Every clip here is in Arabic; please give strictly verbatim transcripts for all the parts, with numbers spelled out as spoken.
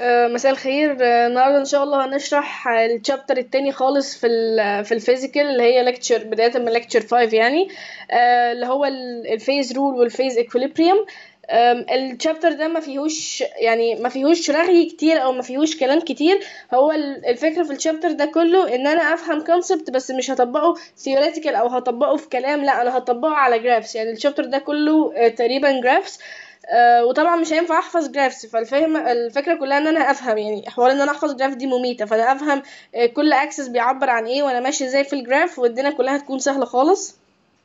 آه، مساء الخير. آه، النهارده ان شاء الله هنشرح الشابتر التاني خالص في ال في الفيزيكال اللي هي ليكتشر بدايه من ليكتشر خمسة يعني. آه، اللي هو الفيز رول والفيز اكويليبريم. الشابتر ده ما فيهوش يعني ما فيهوش رغي كتير او ما فيهوش كلام كتير. هو ال- الفكره في الشابتر ده كله ان انا افهم كونسبت بس مش هطبقه theoretical او هطبقه في كلام، لا انا هطبقه على جرافس. يعني الشابتر ده كله آه، تقريبا جرافس. آه وطبعا مش هينفع احفظ جرافس، فالفهم الفكره كلها ان انا افهم، يعني حوار ان انا احفظ جراف دي مميته، فانا افهم آه كل اكسس بيعبر عن ايه وانا ماشي ازاي في الجراف، والدنيا كلها هتكون سهله خالص.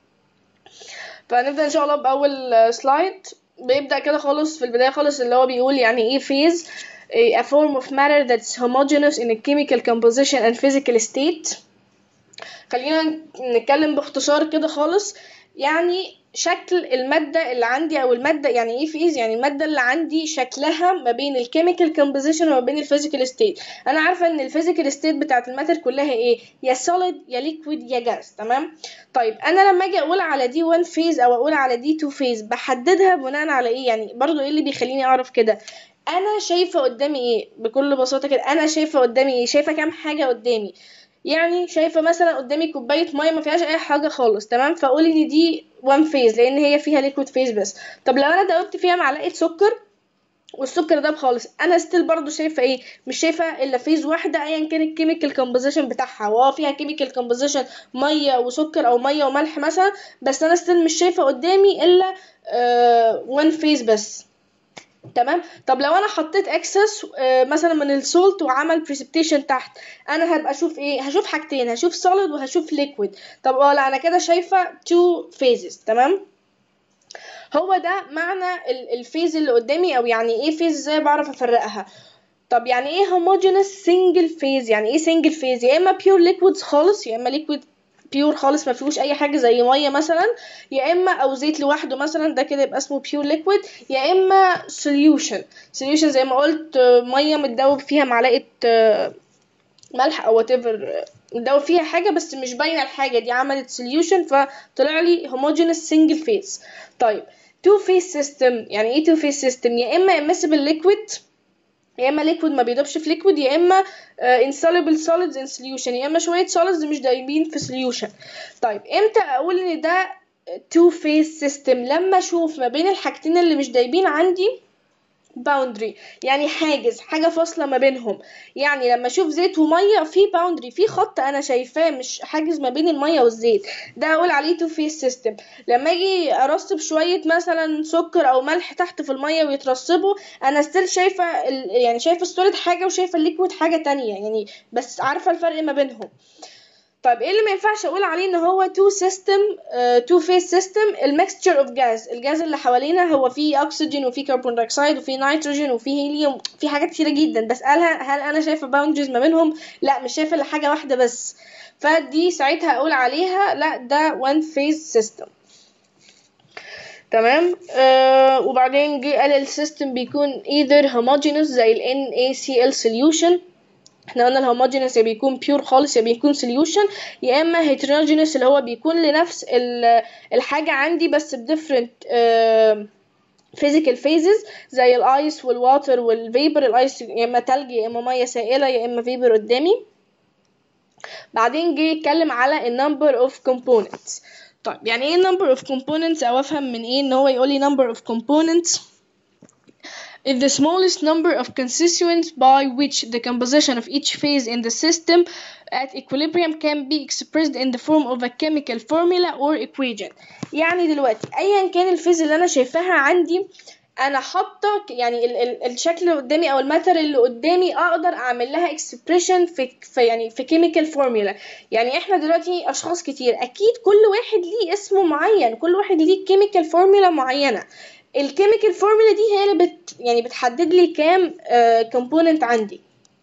فنبدا ان شاء الله باول آه، سلايد. بيبدا كده خالص في البدايه خالص اللي هو بيقول يعني ايه phase. a form of matter that's homogeneous in a chemical composition and physical state. خلينا نتكلم باختصار كده خالص. يعني شكل المادة اللي عندي او المادة، يعني ايه فيز؟ يعني المادة اللي عندي شكلها ما بين الكيميكال كومبوزيشن وما بين الفيزيكال ستيت. انا عارفة ان الفيزيكال ستيت بتاعت الماتر كلها ايه؟ يا سوليد يا ليكويد يا جاز، تمام؟ طيب انا لما اجي اقول على دي واحد فيز او اقول على دي اتنين فيز بحددها بناء على ايه؟ يعني برضو ايه اللي بيخليني اعرف كده؟ انا شايفة قدامي ايه؟ بكل بساطة كده انا شايفة قدامي ايه؟ شايفة كام حاجة قدامي؟ يعني شايفه مثلا قدامي كوبايه ميه ما فيهاش اي حاجه خالص، تمام؟ فاقول ان دي وان فيز لان هي فيها ليكويد فيز بس. طب لو انا دوبت فيها معلقه سكر والسكر ده خالص، انا ستيل برضو شايفه ايه؟ مش شايفه الا فيز واحده ايا كان الكيميكال كومبوزيشن بتاعها، واه فيها كيميكال كومبوزيشن ميه وسكر او ميه وملح مثلا، بس انا ستيل مش شايفه قدامي الا وان فيز بس، تمام؟ طب لو انا حطيت اكسس مثلا من السولت وعمل بريسبتيشن تحت، انا هبقى اشوف ايه؟ هشوف حاجتين، هشوف سوليد وهشوف ليكويد. طب اه لا انا كده شايفه تو فيزز، تمام؟ هو ده معنى الفيز اللي قدامي، او يعني ايه فيز؟ ازاي بعرف افرقها؟ طب يعني ايه homogeneous single phase؟ يعني ايه single phase؟ يا اما pure liquids خالص، يا اما liquid pure خالص ما فيهوش اي حاجه زي ميه مثلا، يا اما او زيت لوحده مثلا، ده كده يبقى اسمه pure liquid، يا اما solution. solution زي ما قلت آه، ميه متدوب فيها معلقه آه، ملح او whatever، آه، متدوب فيها حاجه بس مش باينه الحاجه دي، عملت solution فطلع لي homogeneous single phase. طيب two phase system يعني ايه two phase system؟ يا اما immiscible liquid، يا اما ليكويد ما بيدوبش في ليكويد، يا اما uh, insoluble solids in solution، يا اما شويه solids مش دايبين في solution. طيب امتى اقول ان ده two phase system؟ لما اشوف ما بين الحاجتين اللي مش دايبين عندي boundary، يعني حاجز، حاجة فاصلة ما بينهم. يعني لما اشوف زيت ومية في boundary، في خط انا شايفاه مش حاجز ما بين المية والزيت، ده اقول عليه two phase system. لما اجي ارصب شوية مثلا سكر او ملح تحت في المية ويترصبوا، انا ستيل شايفة ال... يعني شايفة السوليد حاجة وشايفة الليكويد حاجة تانية، يعني بس عارفة الفرق ما بينهم. طيب ايه اللي ما ينفعش اقول عليه ان هو تو سيستم تو فيز سيستم؟ الميكستشر اوف جاز، الجاز اللي حوالينا هو فيه اكسجين وفيه كربون دايوكسيد وفيه نيتروجين وفيه هيليوم، في حاجات كتيره جدا، بس قالها هل انا شايفه باوندريز ما بينهم؟ لا مش شايفه الا حاجه واحده بس، فدي ساعتها اقول عليها لا ده وان فيز سيستم، تمام؟ آه وبعدين جه قال السيستم بيكون either homogeneous زي ال NaCl solution. احنا قلنا الهوموجينس يا بيكون بيور خالص يا بيكون سوليوشن، يا اما هيتروجينس اللي هو بيكون لنفس الحاجه عندي بس بديفرنت physical phases زي الايس والواتر والفيبر. الايس يا اما تلج يا اما ميه سائله يا اما فيبر قدامي. بعدين جه يتكلم على النمبر اوف components. طيب يعني ايه number of components؟ او افهم من ايه ان هو يقول لي number of components is the smallest number of constituents by which the composition of each phase in the system at equilibrium can be expressed in the form of a chemical formula or equation. يعني دلوقتي ايا كان الفيز اللي انا شايفاها عندي، انا حاطه يعني ال ال الشكل اللي قدامي او الماتر اللي قدامي اقدر اعمل لها اكسبريشن في, في يعني في كيميكال فورمولا. يعني احنا دلوقتي اشخاص كتير، اكيد كل واحد ليه اسمه معين، كل واحد ليه كيميكال فورمولا معينه. الكيميكال فورمولا دي هي اللي بت يعني بتحدد لي كام كومبوننت uh, عندي.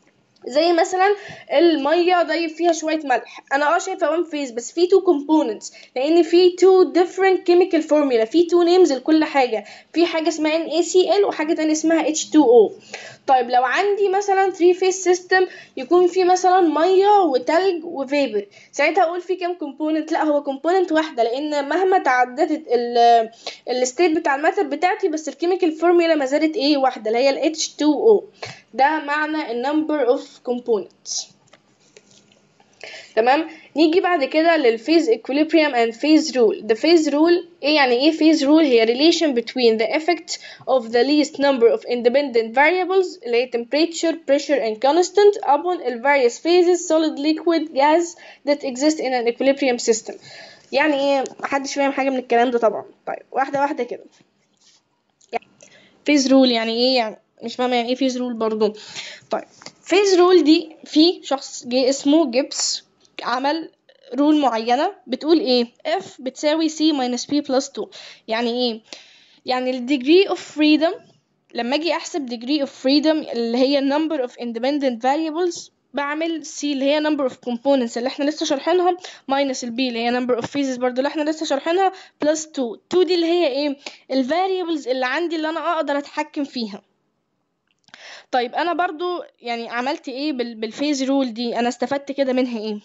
زي مثلا الميه ضيف فيها شويه ملح، انا اه شايفه وان فيز بس في تو كومبوننتس، لان في تو different chemical formula، في تو names لكل حاجه، في حاجه اسمها ان اي سي ال وحاجه تانية اسمها اتش تو او. طيب لو عندي مثلا three phase system يكون في مثلا ميه وتلج وفيبر، ساعتها اقول في كام كومبوننت؟ لا هو كومبوننت واحده، لان مهما تعددت الستيت بتاع الماتر بتاعتي بس الكيميكال فورمولا ما زالت ايه؟ واحده، اللي هي ال اتش تو او. ده معنى ال number of components. تمام. نيجي بعد كده للphase equilibrium and phase rule. the phase rule ايه يعني ايه phase rule؟ هي relation between the effect of the least number of independent variables اللي هي temperature, pressure and constant upon the various phases solid, liquid, gas that exist in an equilibrium system. يعني ايه؟ محدش فاهم حاجه من الكلام ده طبعا. طيب واحده واحده كده. phase rule يعني ايه؟ يعني مش فاهمه يعني ايه phase rule برضو. طيب phase rule دي في شخص جه اسمه جيبس عمل رول معينة بتقول ايه؟ F بتساوي C minus P plus two. يعني ايه؟ يعني ال degree of freedom، لما اجي احسب degree of freedom اللي هي number of independent variables، بعمل C اللي هي number of components اللي احنا لسه شارحينها minus ال B اللي هي number of phases برضو اللي احنا لسه شارحينها plus two. two دي اللي هي ايه؟ ال variables اللي عندي اللي انا اقدر اتحكم فيها. طيب انا برضو يعني عملت ايه بالفيز رول دي؟ انا استفدت كده منها ايه؟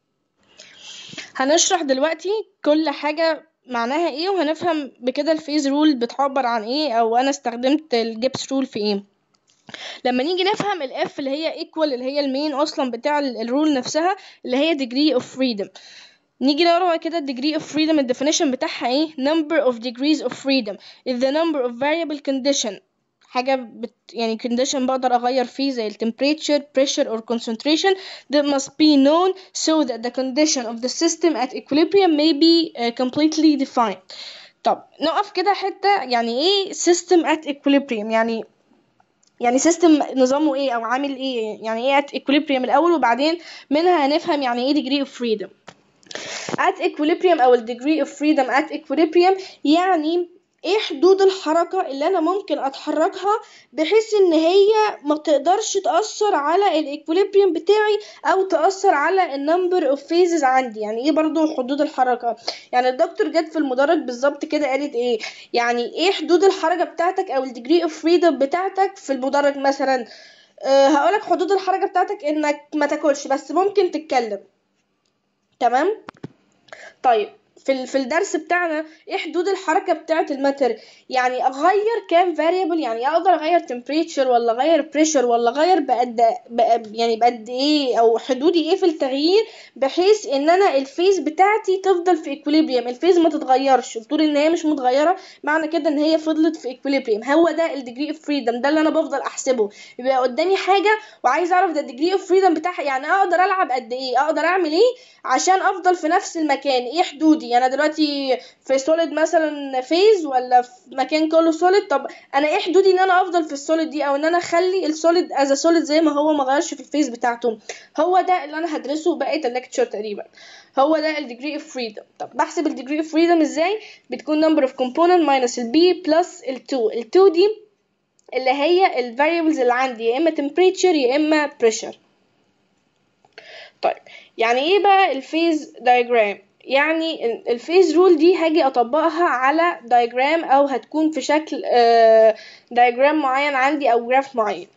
هنشرح دلوقتي كل حاجة معناها ايه، وهنفهم بكده الفيز رول بتعبر عن ايه، او انا استخدمت الجيبس رول في ايه. لما نيجي نفهم الاف اللي هي equal اللي هي المين اصلا بتاع الرول نفسها اللي هي degree of freedom، نيجي نقرا كده degree of freedom الديفينيشن بتاعها ايه؟ number of degrees of freedom is the number of variable condition، حاجة بت يعني condition بقدر أغير فيه زي ال temperature, pressure or concentration that must be known so that the condition of the system at equilibrium may be uh, completely defined. طب نقف كده حتة، يعني ايه system at equilibrium؟ يعني يعني system نظامه ايه او عامل ايه؟ يعني ايه at equilibrium الأول وبعدين منها هنفهم يعني ايه degree of freedom. at equilibrium او ال degree of freedom at equilibrium يعني ايه حدود الحركة اللي انا ممكن اتحركها بحيث ان هي ما تقدرش تأثر على الايكوليبريم بتاعي او تأثر على النمبر اوف فيزز عندي. يعني ايه برضو حدود الحركة؟ يعني الدكتور جت في المدرج بالظبط كده قالت ايه؟ يعني ايه حدود الحركة بتاعتك او الديجري اوف فريدم بتاعتك في المدرج؟ مثلا أه هقولك حدود الحركة بتاعتك انك ما تاكلش بس ممكن تتكلم. تمام. طيب في في الدرس بتاعنا ايه حدود الحركه بتاعه الماتر؟ يعني اغير كام فاريبل، يعني اقدر اغير temperature ولا اغير pressure ولا اغير بقد بقد يعني بقد ايه، او حدودي ايه في التغيير بحيث ان انا الفيز بتاعتي تفضل في equilibrium، الفيز ما تتغيرش. بتقول ان هي مش متغيره معنى كده ان هي فضلت في equilibrium. هو ده ال degree of freedom، ده اللي انا بفضل احسبه. يبقى قدامي حاجه وعايز اعرف ده degree of freedom بتاعها، يعني اقدر العب قد ايه، اقدر اعمل ايه عشان افضل في نفس المكان. ايه حدودي؟ انا دلوقتي في سوليد مثلا فيز ولا في مكان كله سوليد، طب انا ايه حدودي ان انا افضل في السوليد دي او ان انا اخلي السوليد از سوليد زي ما هو ما غيرش في الفيز بتاعته؟ هو ده اللي انا هدرسه بقيه الليكتشر تقريبا، هو ده الديجري اوف فريدم. طب بحسب الديجري اوف فريدم ازاي؟ بتكون نمبر اوف كومبوننت ماينس البي بلس التو. التو دي اللي هي الفاريبلز اللي عندي، يا اما temperature يا اما pressure. طيب يعني ايه بقى الفيز دايجرام؟ يعني الفيز رول دي هاجي اطبقها على دايجرام او هتكون في شكل دايجرام معين عندي او جراف معين.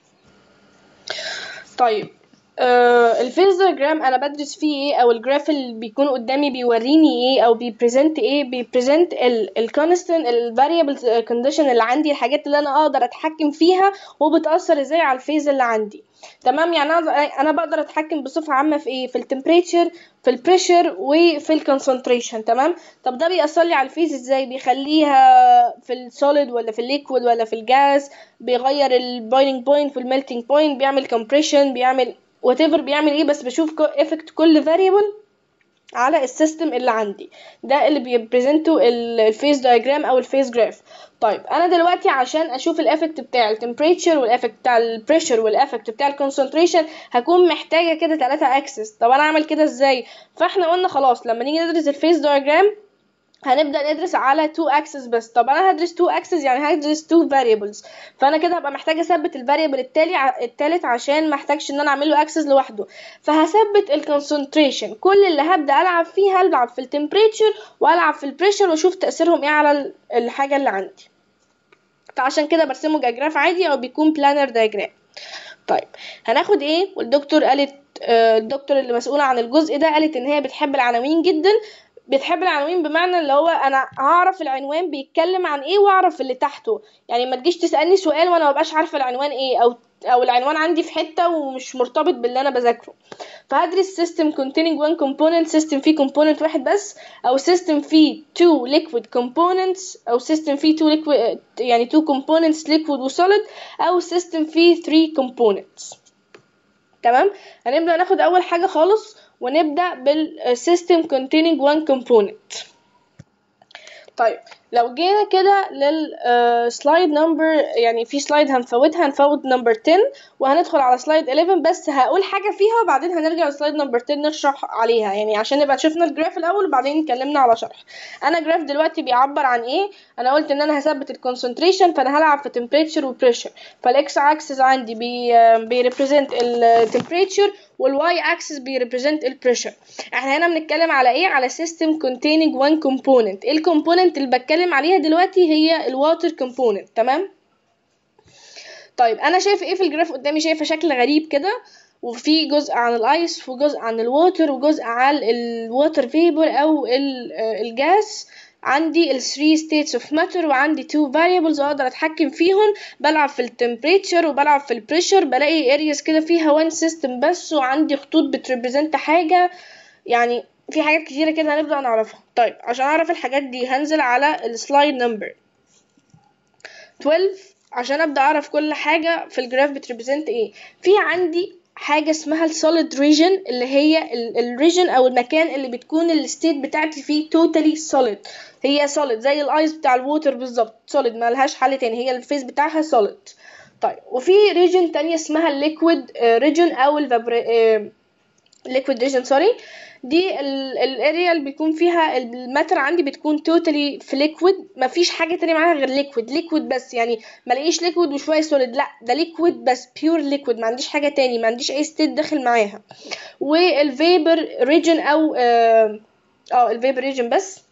طيب الفيز دايجرام انا بدرس فيه ايه، او الجراف اللي بيكون قدامي بيوريني ايه او بيبريزنت ايه؟ بيبريزنت الكونستنت الفاريبل كونديشن اللي عندي، الحاجات اللي انا اقدر اتحكم فيها وبتاثر ازاي على الفيز اللي عندي. تمام. يعني انا بقدر اتحكم بصفه عامه في ايه؟ في التمبريتشر في البريشر وفي الكونسنتريشن. تمام. طب ده بيأثر لي على الفيز ازاي؟ بيخليها في السوليد ولا في الليكويد ولا في الجاز، بيغير البويلينج بوينت والميلتينج بوينت، بيعمل كومبريشن، بيعمل whatever بيعمل ايه، بس بشوف effect كل variable على السيستم اللي عندي. ده اللي بيبريزنتو الفيز دايجرام او الفيز جراف. طيب انا دلوقتي عشان اشوف الافكت بتاع التمبريتشر والافكت بتاع البريشر والافكت بتاع الكونسنتريشن هكون محتاجه كده ثلاثة اكسس. طب انا اعمل كده ازاي؟ فاحنا قلنا خلاص لما نيجي ندرس الفيز دايجرام هنبدأ ندرس على two axes بس. طب انا هدرس two axes يعني هدرس two variables، فانا كده هبقى محتاجه اثبت الفاريبل التالي التالت عشان ما احتاجش ان انا اعمل له axes لوحده. فهثبت الكونسنتريشن، كل اللي هبدأ العب فيه هلعب في التمبريتشر والعب في البريشر واشوف تأثيرهم ايه على الحاجه اللي عندي. فعشان كده برسمه كجراف عادي او بيكون بلانر دايجرام. طيب هناخد ايه؟ والدكتور قالت آه الدكتور اللي مسؤوله عن الجزء ده قالت ان هي بتحب العناوين جدا. بتحب العناوين بمعنى اللي هو انا هعرف العنوان بيتكلم عن ايه واعرف اللي تحته، يعني ما تجيش تسالني سؤال وانا ما بقاش عارفه العنوان ايه، او او العنوان عندي في حته ومش مرتبط باللي انا بذاكره. فهدرس system containing one component، system فيه component واحد بس، او system فيه two liquid components، او system فيه two liquid يعني two components liquid و solid، او system فيه three components. تمام. هنبدأ ناخد اول حاجه خالص ونبدأ بالسيستم containing one component. طيب لو جينا كده للسلايد نمبر، يعني في سلايد هنفوتها، هنفوت نمبر عشرة وهندخل على سلايد إحداشر، بس هقول حاجة فيها وبعدين هنرجع لسلايد نمبر عشرة نشرح عليها، يعني عشان نبقى شفنا الجراف الأول وبعدين اتكلمنا على شرح. أنا جراف دلوقتي بيعبر عن إيه؟ أنا قلت إن أنا هثبت الكونسنتريشن، فأنا هلعب في temperature و pressure. فالإكس أكسس عندي بي بيريبريزنت التمبريتشر، والواي اكسس بيريبريزنت البريشر. احنا هنا بنتكلم على ايه؟ على سيستم containing one component. ايه الكومبوننت اللي بتكلم عليها دلوقتي؟ هي الواتر كومبوننت. تمام. طيب انا شايفه ايه في الجراف قدامي؟ شايفه شكل غريب كده، وفي جزء عن الايس وجزء عن الواتر وجزء عن الواتر فيبر او الجاس. عندي ال three states of matter وعندي two variables اقدر اتحكم فيهم، بلعب في التمبريتشر وبلعب في البريشر. بلاقي areas كده فيها one system بس، وعندي خطوط بتريبريزنت حاجه، يعني في حاجات كتيره كده هنبدا نعرفها. طيب عشان اعرف الحاجات دي هنزل على السلايد نمبر اثناشر عشان ابدا اعرف كل حاجه في الجراف بتريبريزنت ايه. في عندي حاجه اسمها السوليد ريجن، اللي هي الريجن او المكان اللي بتكون الستيت بتاعتي فيه توتالي سوليد. هي سوليد زي الايس بتاع الووتر بالظبط، سوليد ما لهاش حل تاني، هي الفيز بتاعها سوليد. طيب وفي ريجن تانية اسمها الليكويد ريجن او الفابري ليكويد ريجن سوري. دي الاريا اللي بيكون فيها الماتر عندي بتكون توتالي في ليكويد، مفيش حاجه تانية معاها غير ليكويد، ليكويد بس، يعني ما لاقيش ليكويد وشويه سوليد، لا ده ليكويد بس، بيور ليكويد، ما عنديش حاجه تاني، ما عنديش اي ستيت داخل معاها. والفيبر ريجن او اه, آه الفيبر ريجن بس،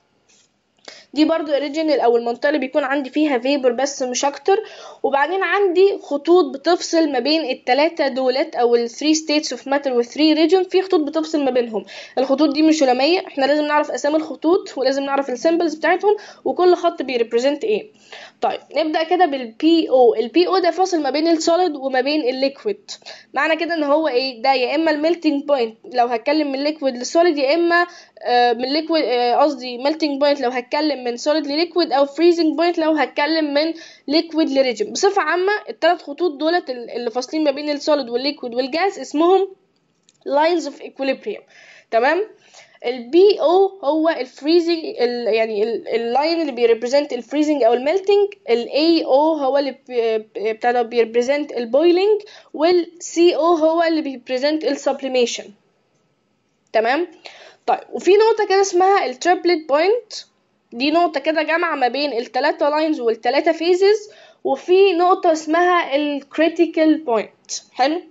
دي برضو الريجن او المنطقه اللي بيكون عندي فيها فيبر بس مش اكتر. وبعدين عندي خطوط بتفصل ما بين الثلاثه دولت او ال three states of matter وال three region، في خطوط بتفصل ما بينهم. الخطوط دي مش لاميه، احنا لازم نعرف اسامي الخطوط ولازم نعرف السيمبلز بتاعتهم وكل خط بيريبريزنت ايه. طيب نبدا كده بالبي او. البي او ده فاصل ما بين السوليد وما بين الليكويد. معنى كده ان هو ايه؟ ده يا اما الميلتنج بوينت لو هتكلم من ليكويد لسوليد، يا اما آه من ليكويد قصدي ميلتنج بوينت لو هتكلم من سوليد لليكويد، او فريزنج بوينت لو هتكلم من ليكويد لريجن. بصفه عامه الثلاث خطوط دولت اللي فاصلين ما بين السوليد والليكويد والجاز اسمهم lines of equilibrium. تمام. البي او هو الفريزنج يعني اللاين اللي بيريبريزنت الفريزنج او الميلتنج. الاي او هو اللي بتاع ده بيريبريزنت البويلنج، والسي او هو اللي بيريبريزنت السبليميشن. تمام. طيب وفي نقطه كده اسمها التريبلت بوينت، دي نقطه كده جامعه ما بين الثلاثه لاينز والثلاثه فيزز. وفي نقطه اسمها الكريتيكال بوينت. حلو.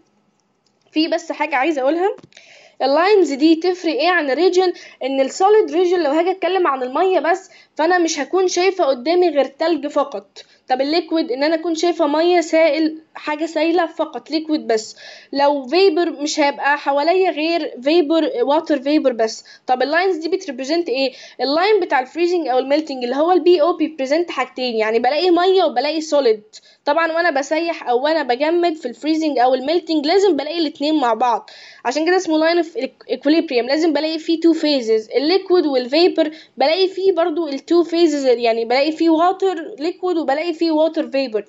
في بس حاجه عايزه اقولها، اللاينز دي تفرق ايه عن الريجن؟ ان السوليد ريجن لو هاجي اتكلم عن الميه بس فانا مش هكون شايفه قدامي غير تلج فقط. طب الليكويد ان انا اكون شايفه ميه سائل، حاجه سايله فقط، ليكويد بس. لو فيبر مش هيبقى حواليا غير فيبر واتر فيبر بس. طب اللاينز دي بتريبريزنت ايه؟ اللاين بتاع الفريزنج او الميلتنج اللي هو البي او بيبريزنت حاجتين، يعني بلاقي ميه وبلاقي سوليد. طبعا وانا بسيح او وانا بجمد في الفريزنج او الميلتنج لازم بلاقي الاثنين مع بعض، عشان كده اسمه لاين اوف ايكوليبريم. لازم بلاقي فيه تو فيزز، الليكويد والفيبر بلاقي فيه برضو التو فيزز، يعني بلاقي فيه واتر ليكويد وبلاقي فيه واتر فيبر.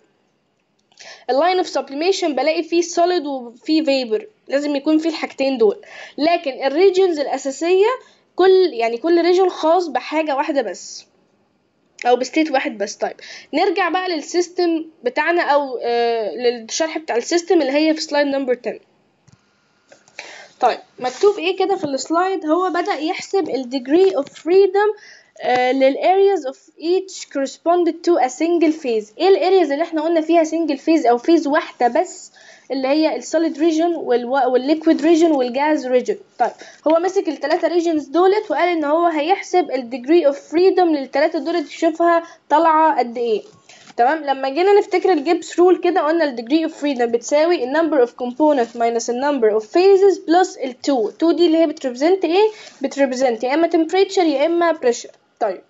اللاين اوف سبليميشن بلاقي فيه سوليد وفيه فيبر، لازم يكون فيه الحاجتين دول. لكن الريجنز الاساسيه كل يعني كل ريجن خاص بحاجه واحده بس او بستيت واحد بس. طيب نرجع بقى للسيستم بتاعنا او آه للشرح بتاع السيستم اللي هي في سلايد نمبر عشرة. طيب مكتوب ايه كده في السلايد؟ هو بدأ يحسب ال degree of freedom للareas of each corresponded to a single phase. ايه الareas اللي احنا قلنا فيها single phase او phase واحدة بس؟ اللي هي السوليد ريجن والليكويد ريجن والجاز ريجن. طيب هو مسك الثلاثه ريجنز دولت وقال ان هو هيحسب الديجري اوف فريدم للثلاثه دولت يشوفها طالعه قد ايه. تمام. لما جينا نفتكر الجيبس رول كده قلنا الديجري اوف فريدم بتساوي النمبر اوف كومبوننت ماينس النمبر اوف فيزز بلس ال two. two دي اللي هي بتريبريزنت ايه؟ بتريبريزنت يا اما تمبريتشر يا اما بريشر. طيب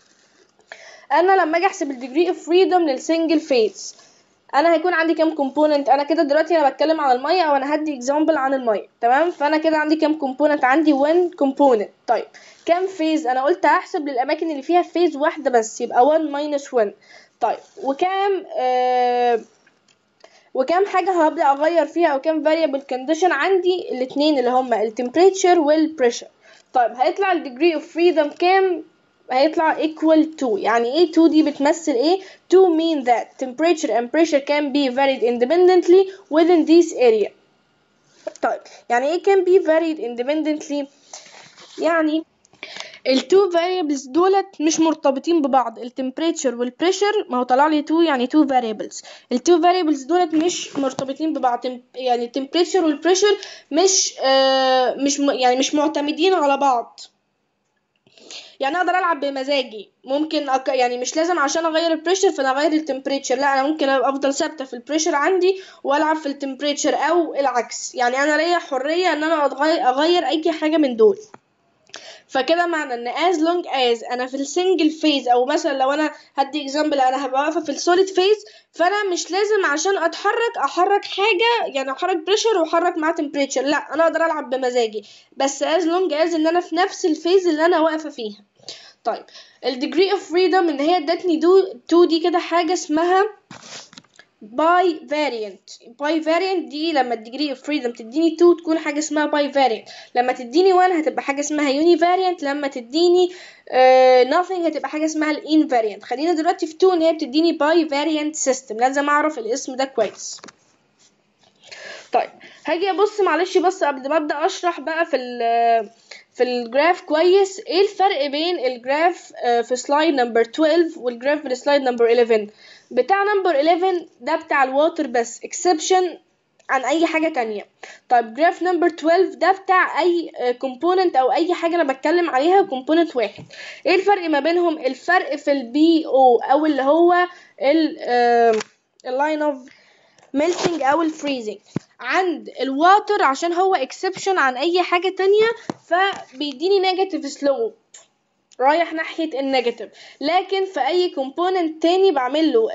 انا لما اجي احسب الديجري اوف فريدم للسنجل فيز انا هيكون عندي كام كومبوننت؟ انا كده دلوقتي انا بتكلم عن الميه او انا هدي اكزامبل عن الميه. تمام. فانا كده عندي كام كومبوننت؟ عندي one كومبوننت. طيب كام فيز؟ انا قلت هحسب للاماكن اللي فيها فيز واحده بس يبقى one minus one. طيب وكام آه وكام حاجه هبدا اغير فيها او كام variable condition؟ عندي الاثنين اللي هما التمبريتشر والبريشر. طيب هيطلع الديجري اوف فريدم كام؟ هيطلع equal to. يعني ايه two دي بتمثل ايه؟ to mean that temperature and pressure can be varied independently within this area. طيب يعني ايه can be varied independently؟ يعني ال two variables دولت مش مرتبطين ببعض. ال temperature وال pressure ما هو طلع لي two يعني two variables. ال two variables دولت مش مرتبطين ببعض. يعني ال temperature وال pressure مش آه مش يعني مش معتمدين على بعض. يعني اقدر العب بمزاجي. ممكن أك... يعني مش لازم عشان اغير البريشر فانا اغير التمبريتشر. لا انا ممكن افضل ثابته في البريشر عندي والعب في التمبريتشر او العكس. يعني انا ليا حريه ان انا اغير اي حاجه من دول. فكده معنى ان as long as انا في السنجل فيز او مثلا لو انا هدي اكزامبل انا هبقى واقفه في السوليد فيز فانا مش لازم عشان اتحرك احرك حاجه يعني احرك بريشر واحرك مع تمبريتشر. لا انا اقدر العب بمزاجي بس as long as ان انا في نفس الفيز اللي انا واقفه فيها. طيب الديجري اوف فريدم ان هي ادتني two دي كده حاجه اسمها باي فاريانت. باي فاريانت دي لما الديجري اوف فريدم تديني two تكون حاجه اسمها باي فاريانت. لما تديني one هتبقى حاجه اسمها يوني فاريانت. لما تديني uh, nothing هتبقى حاجه اسمها الان فاريانت. خلينا دلوقتي في two ان هي بتديني باي فاريانت سيستم. لازم اعرف الاسم ده كويس. طيب هاجي ابص معلش بس قبل ما ابدا اشرح بقى في ال في الجراف كويس ايه الفرق بين الجراف في سلايد نمبر twelve والجراف في سلايد نمبر eleven. بتاع نمبر eleven ده بتاع الواتر بس exception عن اي حاجه تانية. طيب جراف نمبر twelve ده بتاع اي كومبوننت او اي حاجه انا بتكلم عليها كومبوننت واحد. ايه الفرق ما بينهم؟ الفرق في البي او او اللي هو اللاين اوف ميلتنج او الفريزنج. عند الواتر عشان هو اكسبشن عن اي حاجه تانية فبيديني نيجاتيف سلوب رايح ناحيه النيجاتيف. لكن في اي كومبوننت تاني بعمل له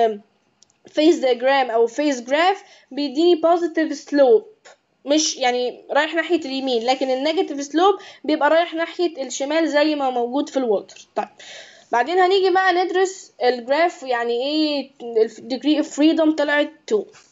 فيز دياجرام او فيز جراف بيديني بوزيتيف سلوب مش يعني رايح ناحيه اليمين لكن النيجاتيف سلوب بيبقى رايح ناحيه الشمال زي ما موجود في الواتر. طيب بعدين هنيجي بقى ندرس الجراف يعني ايه الديجري اوف فريدم طلعت two.